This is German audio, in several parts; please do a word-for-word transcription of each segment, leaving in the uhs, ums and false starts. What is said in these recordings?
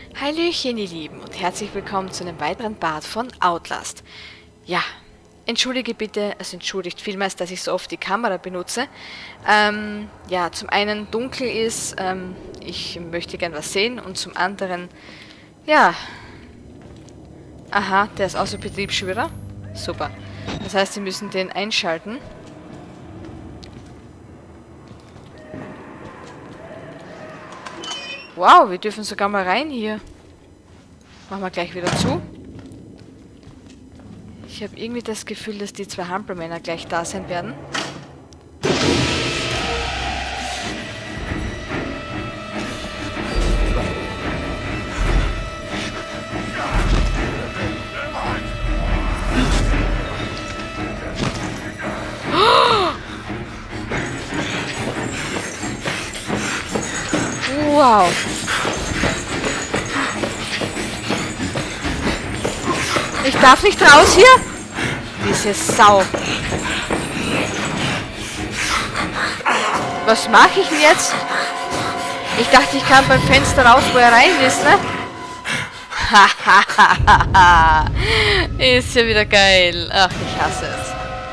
Hallöchen, ihr Lieben, und herzlich willkommen zu einem weiteren Part von Outlast. Ja, entschuldige bitte, also entschuldigt vielmals, dass ich so oft die Kamera benutze. Ähm, ja, zum einen dunkel ist, ähm, ich möchte gern was sehen, und zum anderen, ja, aha, der ist außer Betrieb schon wieder. Super. Das heißt, Sie müssen den einschalten. Wow, wir dürfen sogar mal rein hier. Machen wir gleich wieder zu. Ich habe irgendwie das Gefühl, dass die zwei Hampelmänner gleich da sein werden. Wow. Ich darf nicht raus hier? Diese Sau. Was mache ich denn jetzt? Ich dachte, ich kann beim Fenster raus, wo er rein ist, ne? Hahaha. Ist ja wieder geil. Ach, ich hasse es.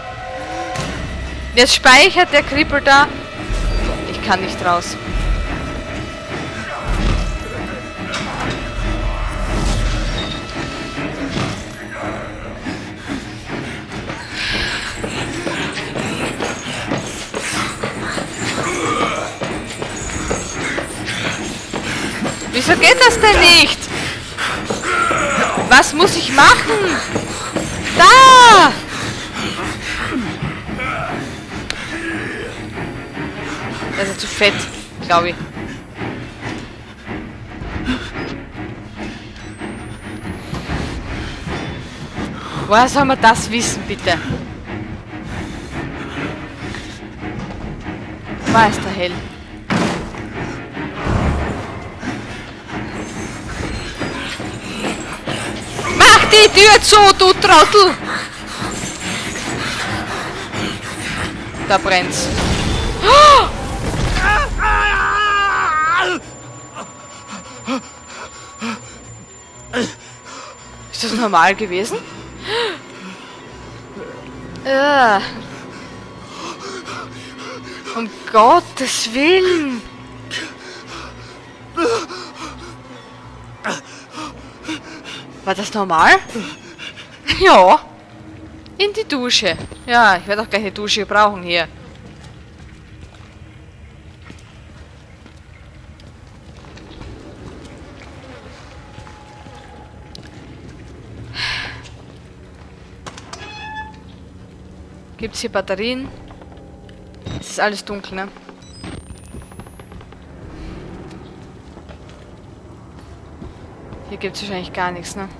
Jetzt speichert der Krippel da. Ich kann nicht raus. Wieso geht das denn nicht? Was muss ich machen? Da! Das ist zu fett, glaube ich. Woher soll man das wissen, bitte? War es der hell? Mach die Tür zu, du Trottel! Da brennt's. Oh! Ist das normal gewesen? Uh. Um Gottes Willen! War das normal? Ja. In die Dusche. Ja, ich werde auch gleich eine Dusche brauchen hier. Gibt's hier Batterien? Es ist alles dunkel, ne? Hier gibt's wahrscheinlich gar nichts, ne?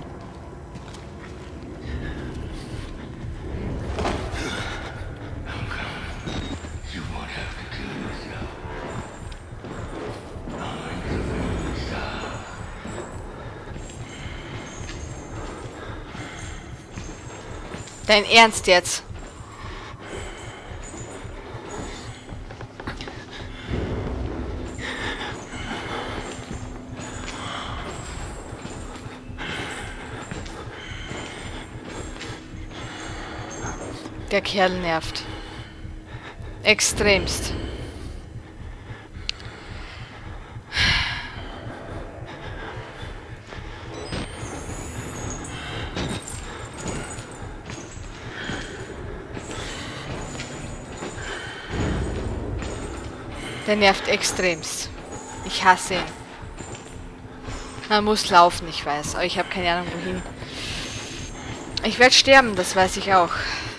Dein Ernst jetzt? Der Kerl nervt. Extremst. Der nervt extremst. Ich hasse ihn. Man muss laufen, ich weiß, aber ich habe keine Ahnung wohin. Ich werde sterben, das weiß ich auch.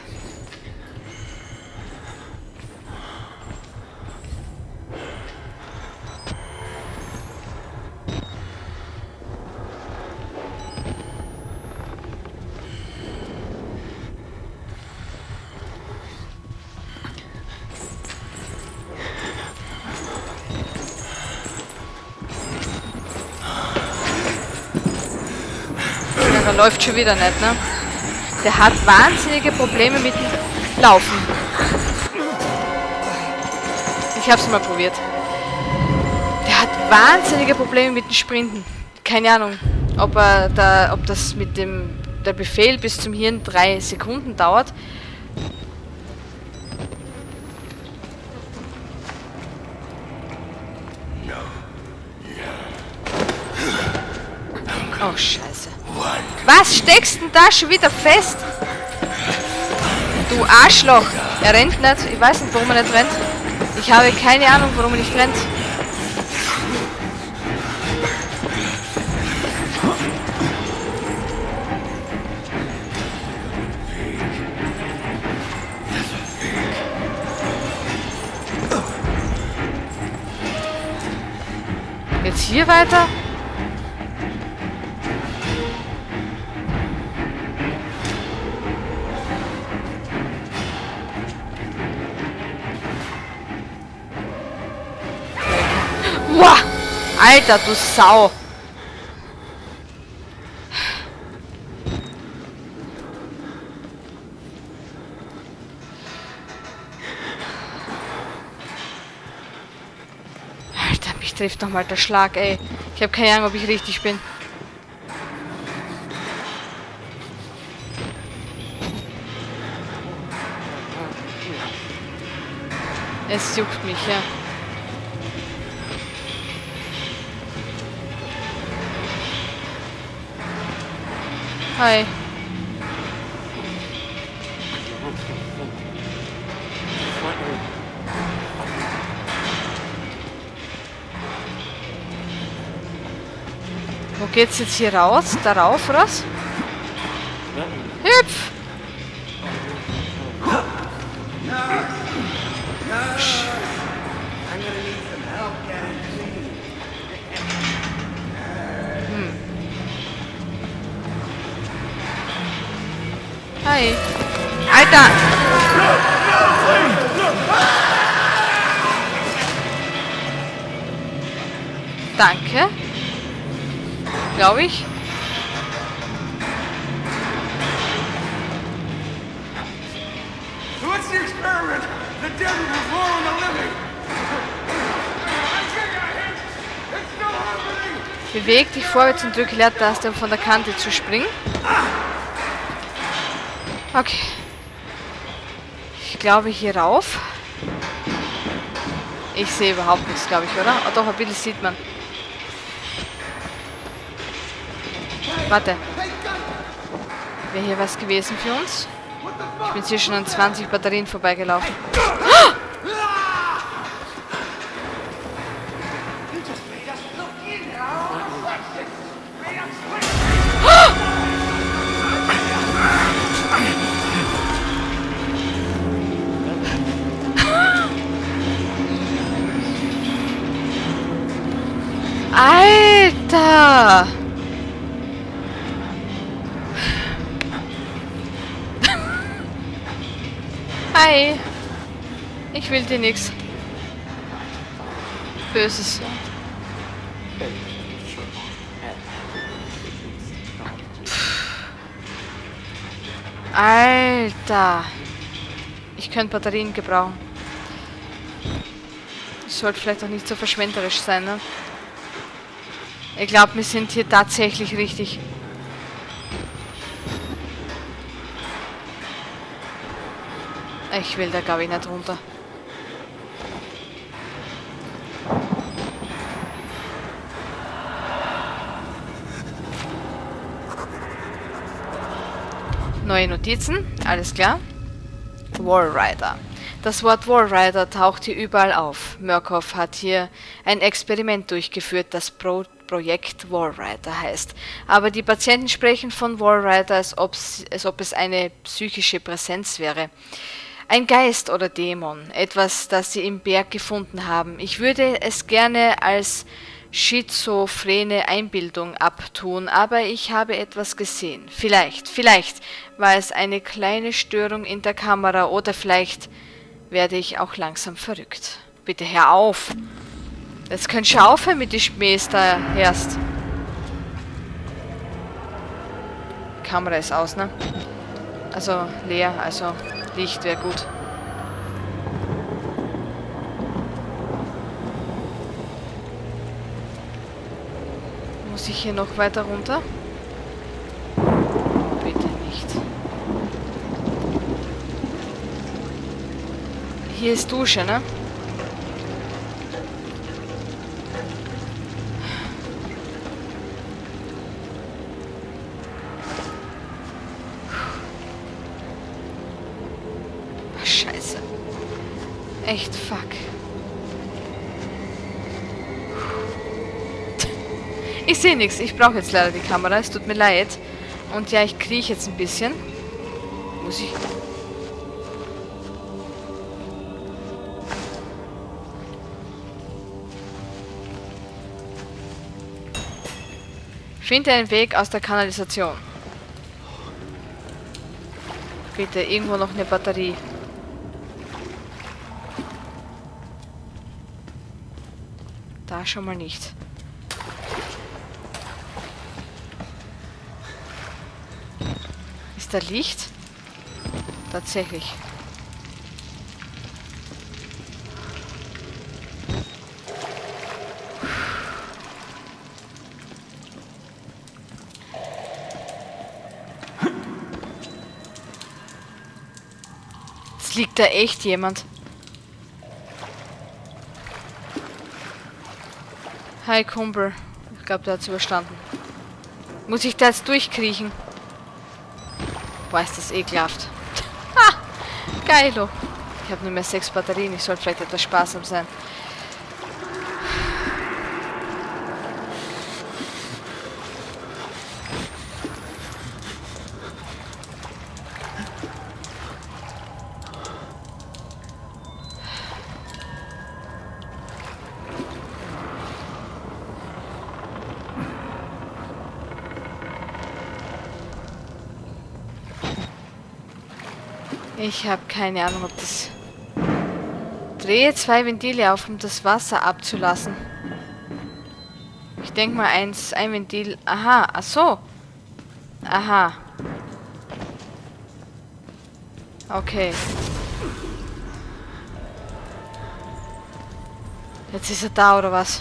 Der läuft schon wieder nicht, ne? Der hat wahnsinnige Probleme mit dem Laufen. Ich hab's mal probiert. Der hat wahnsinnige Probleme mit dem Sprinten. keine Ahnung, ob er da, ob das mit dem der Befehl bis zum Hirn drei Sekunden dauert. Oh, Scheiße. Was steckst denn da schon wieder fest? Du Arschloch. Er rennt nicht. Ich weiß nicht, warum er nicht rennt. Ich habe keine Ahnung, warum er nicht rennt. Jetzt hier weiter? Wow! Alter, du Sau! Alter, mich trifft nochmal der Schlag, ey. Ich habe keine Ahnung, ob ich richtig bin. Es juckt mich, ja. Hi. Wo geht's jetzt hier raus? Darauf, oder was? Hüpf! Hm. Hi. Alter! Danke. Glaube ich. So what's the experiment? The dead will perform the living. It's no happening. Beweg dich vorwärts und drücke Leertaste, um von der Kante zu springen. Okay. Ich glaube hier rauf. Ich sehe überhaupt nichts, glaube ich, oder? Oh, doch, ein bisschen sieht man. Warte. Wäre hier was gewesen für uns? Ich bin hier schon an zwanzig Batterien vorbeigelaufen. Oh! Alter! Hi! Ich will dir nichts Böses. Alter! Ich könnte Batterien gebrauchen. Ich sollte vielleicht auch nicht so verschwenderisch sein, ne? Ich glaube, wir sind hier tatsächlich richtig. Ich will da, glaube ich, nicht runter. Neue Notizen, alles klar. Walrider. Das Wort Walrider taucht hier überall auf. Murkoff hat hier ein Experiment durchgeführt, das Pro Projekt Walrider heißt. Aber die Patienten sprechen von Walrider, als, als ob es eine psychische Präsenz wäre. Ein Geist oder Dämon, etwas, das sie im Berg gefunden haben. Ich würde es gerne als schizophrene Einbildung abtun, aber ich habe etwas gesehen. Vielleicht, vielleicht war es eine kleine Störung in der Kamera oder vielleicht werde ich auch langsam verrückt. Bitte hör auf! Jetzt könnt ihr aufhören mit den Schmähs da erst. Die Kamera ist aus, ne? Also leer, also Licht wäre gut. Muss ich hier noch weiter runter? Bitte nicht. Hier ist Dusche, ne? Scheiße. Echt fuck. Ich sehe nichts. Ich brauche jetzt leider die Kamera. Es tut mir leid. Und ja, ich krieche jetzt ein bisschen. Muss ich... Finde einen Weg aus der Kanalisation. Bitte, irgendwo noch eine Batterie. Da schon mal nicht. Ist da Licht? Tatsächlich. Jetzt liegt da echt jemand. Hi Kumpel. Ich glaube, der hat es überstanden. Muss ich da jetzt durchkriechen? Boah, ist das ekelhaft. Ha! Geilo. Ich habe nur mehr sechs Batterien. Ich sollte vielleicht etwas sparsam sein. Ich habe keine Ahnung, ob das... Drehe zwei Ventile auf, um das Wasser abzulassen. Ich denke mal, eins, ein Ventil... Aha, ach so. Aha. Okay. Jetzt ist er da, oder was?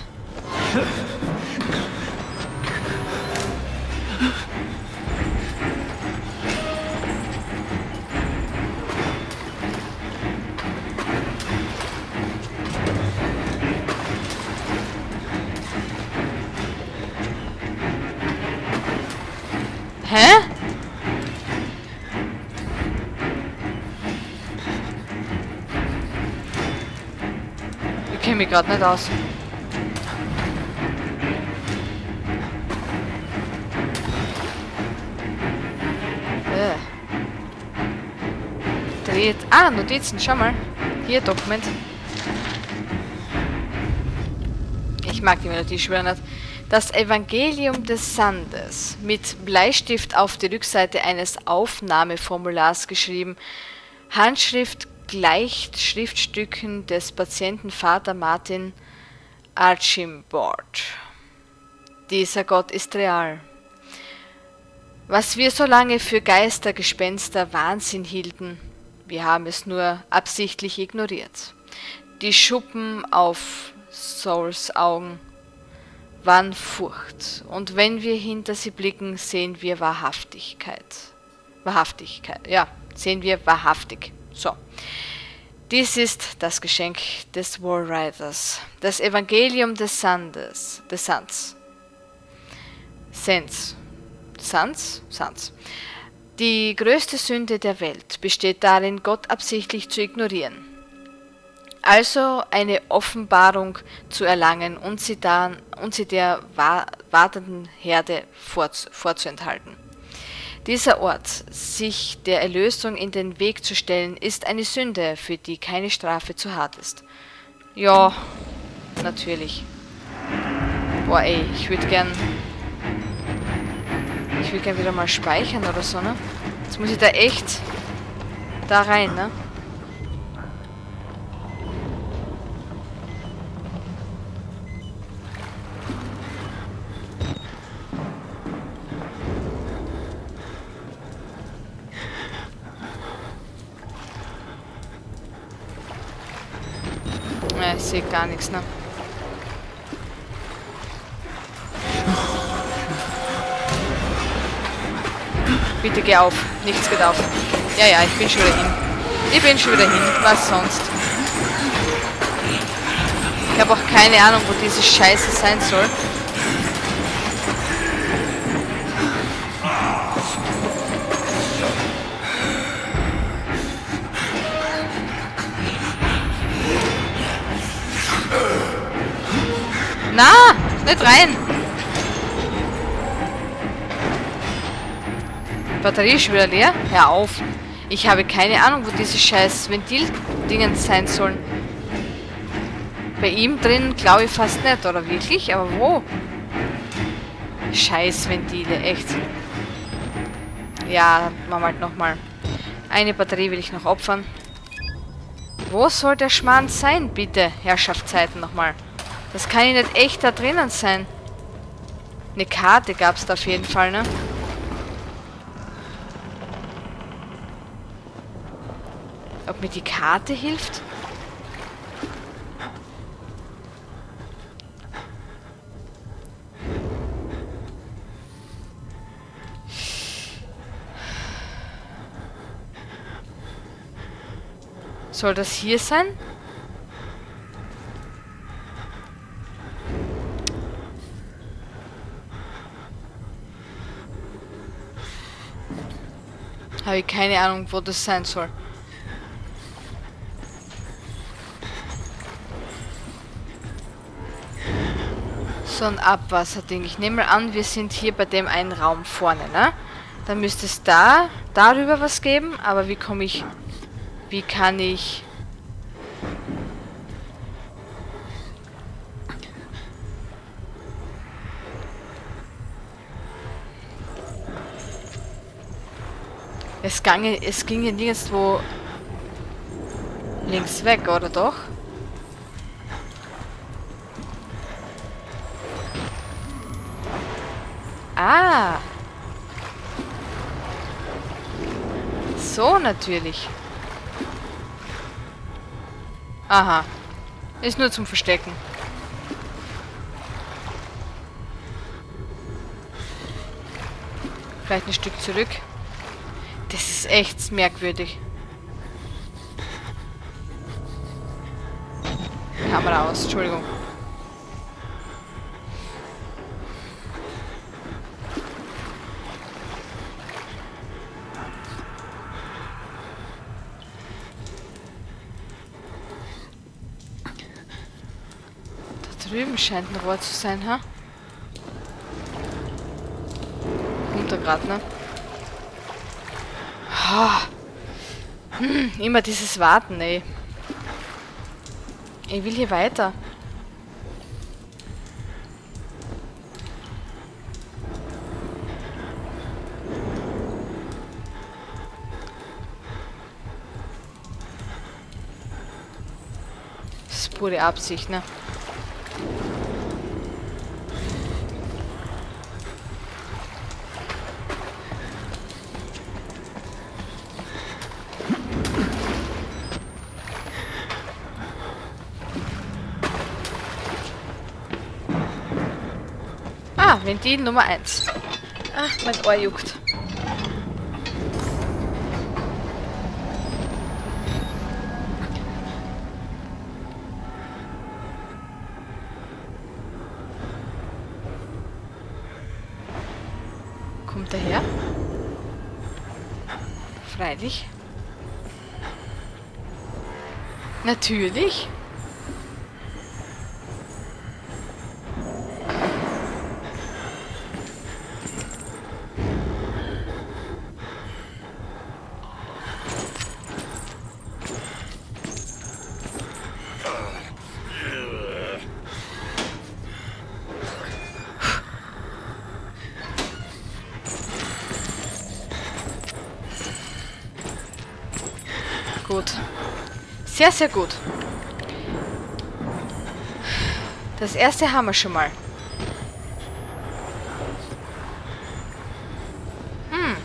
Hä? Ich kenne mich gerade nicht aus. Äh. Dreht. Ah, Notizen, schau mal. Hier, Dokument. Ich mag die Melodie schwer nicht. Das Evangelium des Sandes, mit Bleistift auf die Rückseite eines Aufnahmeformulars geschrieben, Handschrift gleicht Schriftstücken des Patienten Vater Martin Archibald. Dieser Gott ist real. Was wir so lange für Geister, Gespenster, Wahnsinn hielten, wir haben es nur absichtlich ignoriert. Die Schuppen auf Sauls Augen waren Furcht. Und wenn wir hinter sie blicken, sehen wir Wahrhaftigkeit. Wahrhaftigkeit, ja, sehen wir wahrhaftig. So. Dies ist das Geschenk des Walriders, das Evangelium des Sandes, des Sands. Sens. Sans? Sans. Die größte Sünde der Welt besteht darin, Gott absichtlich zu ignorieren. Also eine Offenbarung zu erlangen und sie, dann, und sie der wartenden Herde vorz, vorzuenthalten. Dieser Ort, sich der Erlösung in den Weg zu stellen, ist eine Sünde, für die keine Strafe zu hart ist. Ja, natürlich. Boah ey, ich würde gern... Ich würde gern wieder mal speichern oder so, ne? Jetzt muss ich da echt da rein, ne? Ja, ich sehe gar nichts, ne? Bitte geh auf. Nichts geht auf. Ja, ja, ich bin schon wieder hin. Ich bin schon wieder hin. Was sonst? Ich habe auch keine Ahnung, wo diese Scheiße sein soll. Na, nicht rein! Die Batterie ist wieder leer? Hör auf! Ich habe keine Ahnung, wo diese scheiß Ventil-Dingen sein sollen. Bei ihm drin glaube ich fast nicht, oder wirklich? Aber wo? Scheiß Ventile, echt. Ja, machen wir halt nochmal. Eine Batterie will ich noch opfern. Wo soll der Schmarrn sein, bitte? Herrschaftszeiten nochmal. Das kann ja nicht echt da drinnen sein. Eine Karte gab es da auf jeden Fall, ne? Ob mir die Karte hilft? Soll das hier sein? Habe ich keine Ahnung, wo das sein soll. So ein Abwasserding. Ich nehme mal an, wir sind hier bei dem einen Raum vorne, ne? Dann müsste es da, darüber was geben. Aber wie komme ich... Wie kann ich... Es gange, es ging ja nirgendwo links weg, oder doch? Ah! So natürlich. Aha. Ist nur zum Verstecken. Vielleicht ein Stück zurück. Das ist echt merkwürdig. Kamera aus, Entschuldigung. Da drüben scheint ein Rohr zu sein, ha? Runter grad, ne? Oh. Hm, immer dieses Warten, ey. Ich will hier weiter. Das ist pure Absicht, ne? Ah, Ventil Nummer eins. Ah, mein Ohr juckt. Kommt er her? Freilich. Natürlich. Gut. Sehr, sehr gut. Das erste haben wir schon mal. Hm.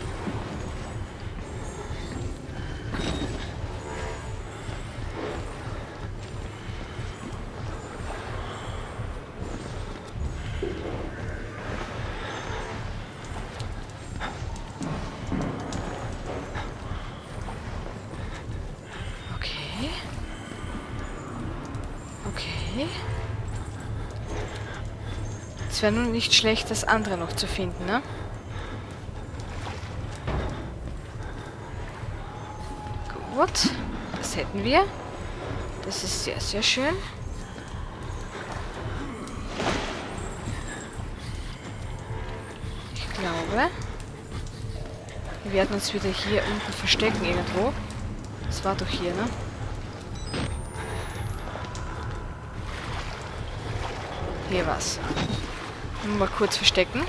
Es wäre nun nicht schlecht, das andere noch zu finden, ne? Gut, das hätten wir. Das ist sehr, sehr schön. Ich glaube, wir werden uns wieder hier unten verstecken irgendwo. Das war doch hier, ne? Hier war's. Nur mal kurz verstecken.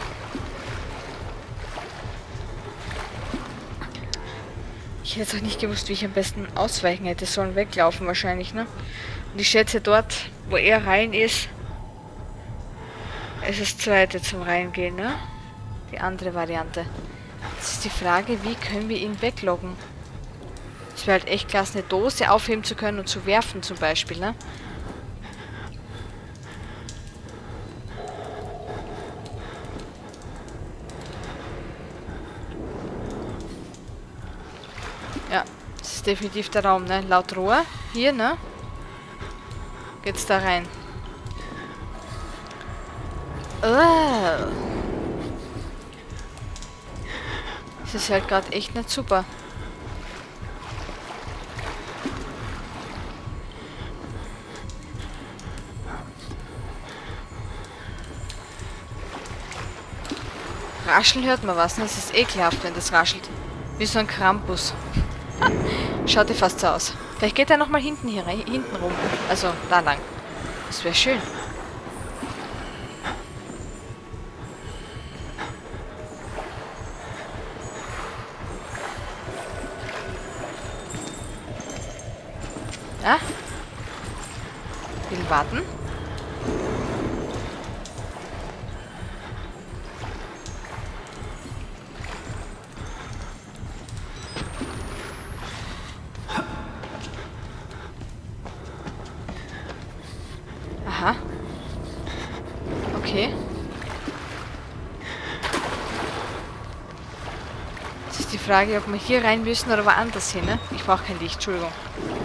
Ich hätte auch nicht gewusst, wie ich am besten ausweichen hätte sollen. Weglaufen wahrscheinlich, ne? Und ich schätze, dort, wo er rein ist, ist das zweite zum Reingehen, ne? Die andere Variante. Jetzt ist die Frage, wie können wir ihn weglocken? Es wäre halt echt klasse, eine Dose aufheben zu können und zu werfen zum Beispiel, ne? Ja, das ist definitiv der Raum, ne? Laut Rohr. Hier, ne? Geht's da rein. Oh. Das ist halt gerade echt nicht super. Rascheln hört man was, ne? Das ist ekelhaft, wenn das raschelt. Wie so ein Krampus. Schaut dir fast so aus. Vielleicht geht er nochmal hinten hier rein, hinten rum. Also da lang. Das wäre schön. Ja? Will warten. Aha. Okay. Jetzt ist die Frage, ob wir hier rein müssen oder woanders hin, ne? Ich brauche kein Licht, Entschuldigung.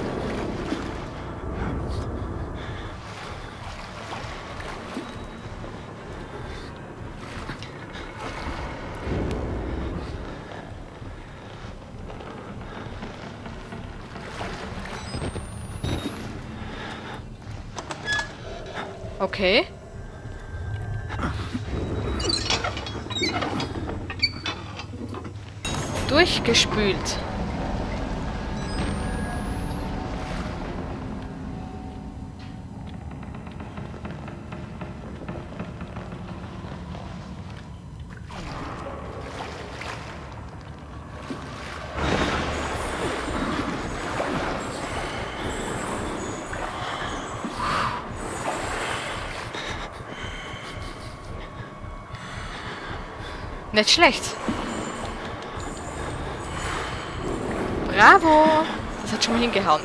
Okay. Durchgespült. Nicht schlecht. Bravo! Das hat schon mal hingehauen.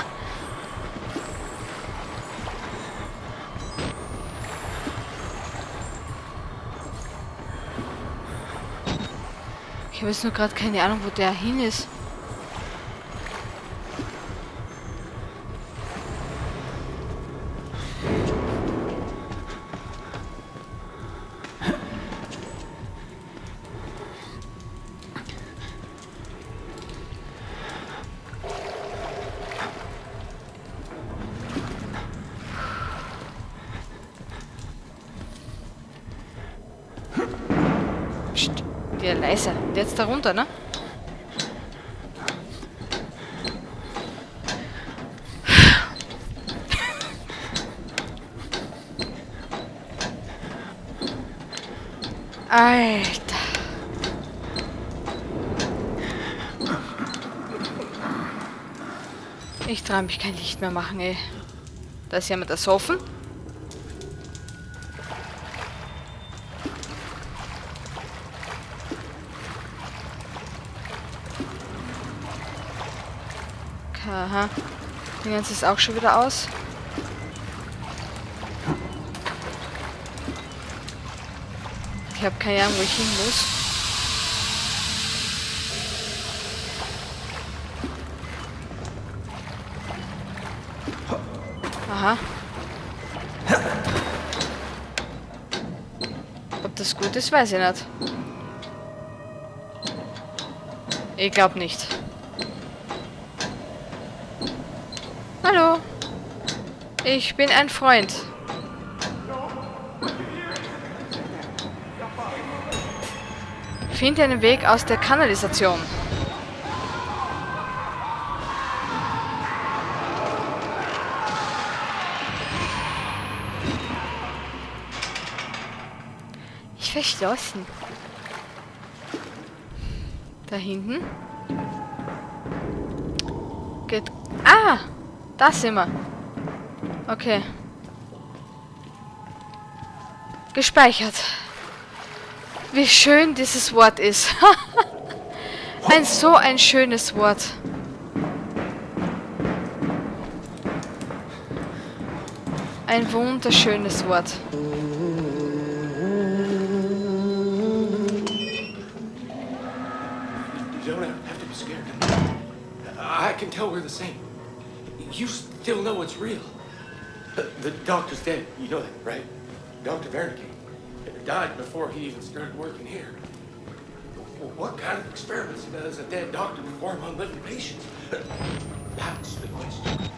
Ich habe jetzt nur gerade keine Ahnung, wo der hin ist. Psst, der leise. Und jetzt da runter, ne? Alter. Ich traue mich kein Licht mehr machen, ey. Da ist jemand ersoffen. Aha. Den ganzen ist auch schon wieder aus. Ich habe keine Ahnung, wo ich hin muss. Aha. Ob das gut ist, weiß ich nicht. Ich glaube nicht. Hallo. Ich bin ein Freund. Finde einen Weg aus der Kanalisation. Ich verschlossen. Da hinten. Geht. Ah! Da sind wir. Okay. Gespeichert. Wie schön dieses Wort ist. Ein so ein schönes Wort. Ein wunderschönes Wort. You don't have to be scared. I can tell we're the same. You still know it's real. The doctor's dead. You know that, right? Doctor Wernicke. Died before he even started working here. What kind of experiments does a dead doctor perform on living patients? That's the question.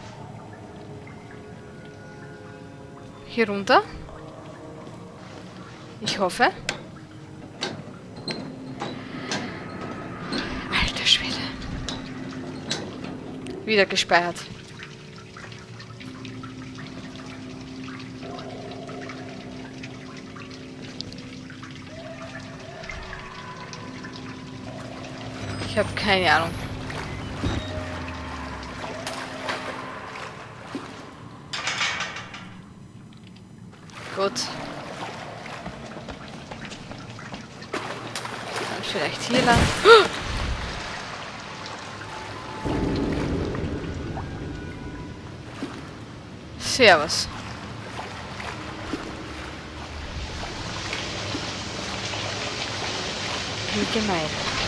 Hier runter. Ich hoffe. Alter Schwede. Wieder gespeichert. Ich habe keine Ahnung. Gut. Dann vielleicht hier lang. Servus. Wie gemein.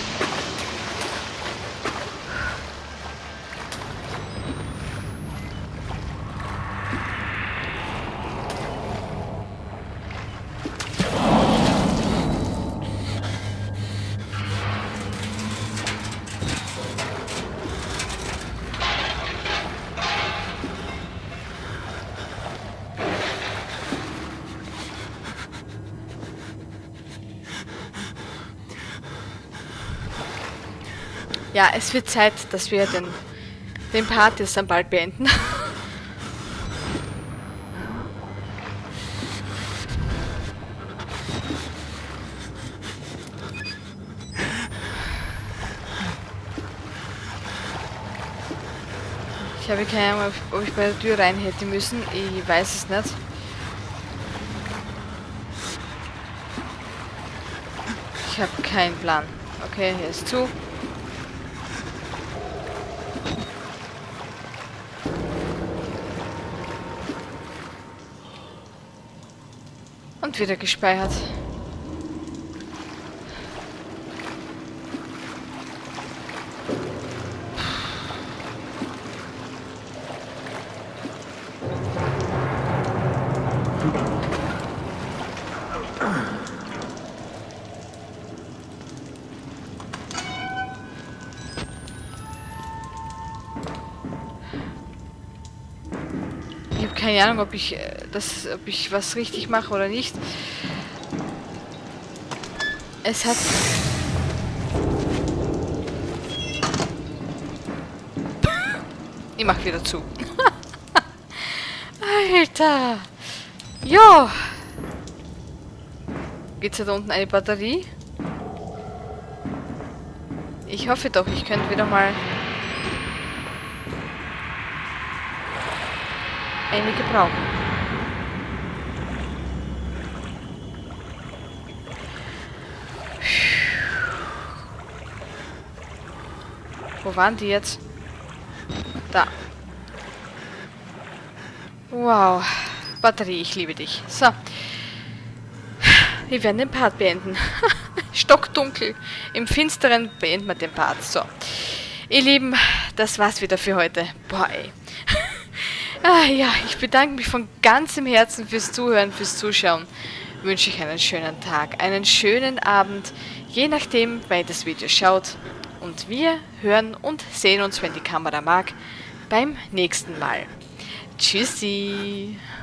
Ja, es wird Zeit, dass wir den, den Part jetzt dann bald beenden. Ich habe keine Ahnung, ob ich bei der Tür rein hätte müssen. Ich weiß es nicht. Ich habe keinen Plan. Okay, hier ist zu. Und wieder gespeichert. Ich habe keine Ahnung, ob ich das, ob ich was richtig mache oder nicht. Es hat... Ich mach wieder zu. Alter! Jo! Gibt's da unten eine Batterie? Ich hoffe doch, ich könnte wieder mal eine gebrauchen. Wo waren die jetzt? Da. Wow. Batterie, ich liebe dich. So. Wir werden den Part beenden. Stockdunkel. Im Finsteren beenden wir den Part. So. Ihr Lieben, das war's wieder für heute. Boah, ey. Ah, ja, ich bedanke mich von ganzem Herzen fürs Zuhören, fürs Zuschauen. wünsche ich einen schönen Tag, einen schönen Abend, je nachdem, wer das Video schaut. Und wir hören und sehen uns, wenn die Kamera mag, beim nächsten Mal. Tschüssi!